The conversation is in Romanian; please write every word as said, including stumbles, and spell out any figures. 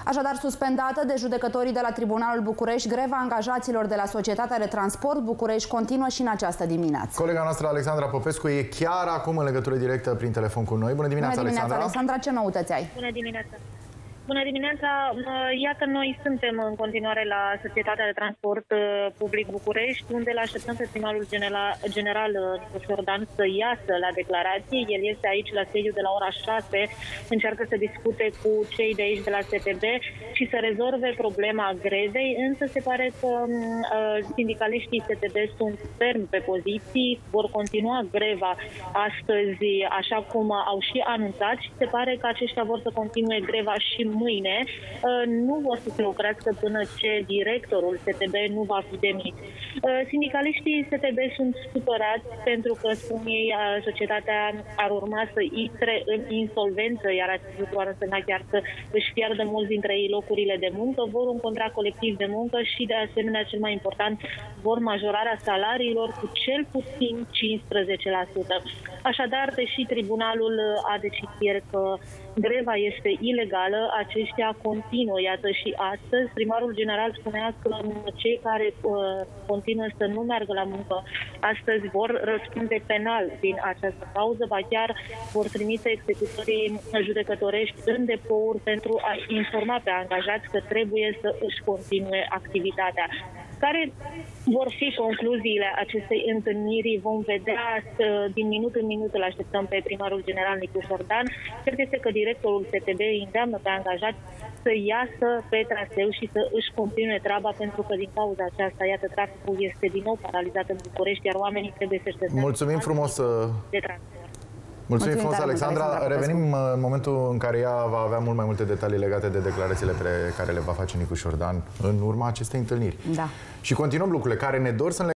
Așadar, suspendată de judecătorii de la Tribunalul București, greva angajaților de la Societatea de Transport București continuă și în această dimineață. Colega noastră, Alexandra Popescu, e chiar acum în legătură directă prin telefon cu noi. Bună dimineața, Bună dimineața, Alexandra! Alexandra, ce noutăți ai? Bună dimineața! Bună dimineața! Iată, noi suntem în continuare la Societatea de Transport Public București, unde îl așteptăm pe primarul general Nicu Șordan să iasă la declarație. El este aici la sediu de la ora șase, încearcă să discute cu cei de aici de la S T B și să rezolve problema grevei, însă se pare că uh, sindicaliștii S T B sunt fermi pe poziții, vor continua greva astăzi așa cum au și anunțat și se pare că aceștia vor să continue greva și mâine. Nu vor să se oprească până ce directorul S T B nu va fi demit. Sindicaliștii S T B sunt supărați pentru că, spun ei, societatea ar urma să intre în insolvență, iar acest lucru ar însemna chiar să își pierdă mulți dintre ei locurile de muncă, vor un contract colectiv de muncă și, de asemenea, cel mai important, vor majorarea salariilor cu cel puțin cincisprezece la sută. Așadar, deși tribunalul a decis ieri că greva este ilegală, aceștia continuă. Iată, și astăzi primarul general spunea că cei care uh, continuă să nu meargă la muncă astăzi vor răspunde penal din această cauză, ba chiar vor trimite executorii judecătorești în depouri pentru a informa pe angajați că trebuie să își continue activitatea. Care vor fi concluziile acestei întâlniri vom vedea. Din minut în minut îl așteptăm pe primarul general Nicu Șordan. Cert este că directorul S T B îi îndeamnă pe angajați să iasă pe traseu și să își continue treaba, pentru că din cauza aceasta, iată, traficul este din nou paralizat în București, iar oamenii trebuie să-și găsească. Mulțumim frumos! De Mulțumim frumos, Alexandra. Revenim în momentul în care ea va avea mult mai multe detalii legate de declarațiile pe care le va face Nicu Șordan în urma acestei întâlniri. Da. Și continuăm lucrurile care ne dor să